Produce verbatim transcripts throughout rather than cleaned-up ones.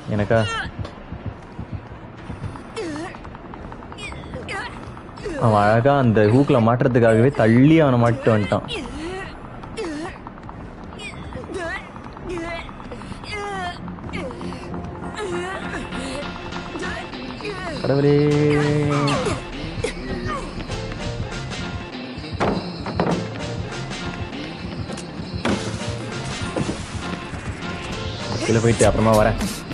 எனக்கா அவன் அழகா அந்த ஹூக்கில் மாட்டுறதுக்காகவே தள்ளி அவனை மாட்டு வந்துட்டான். கடவுளே கீழே போயிட்டு அப்புறமா வரேன்.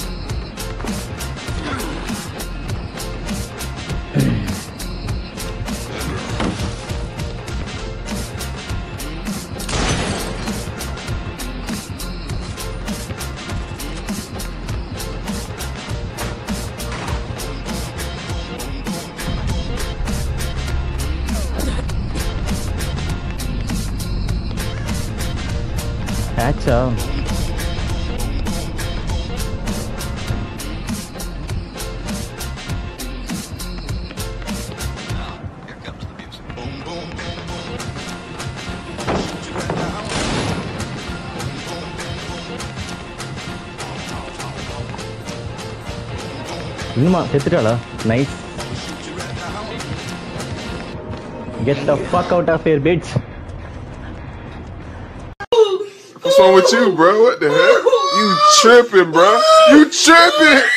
ஆச்சா இன்னுமா செத்துட்டாளா? Nice. Get the fuck out of here, bitch. What's wrong with you, bro? What the heck? You tripping, bro? You tripping?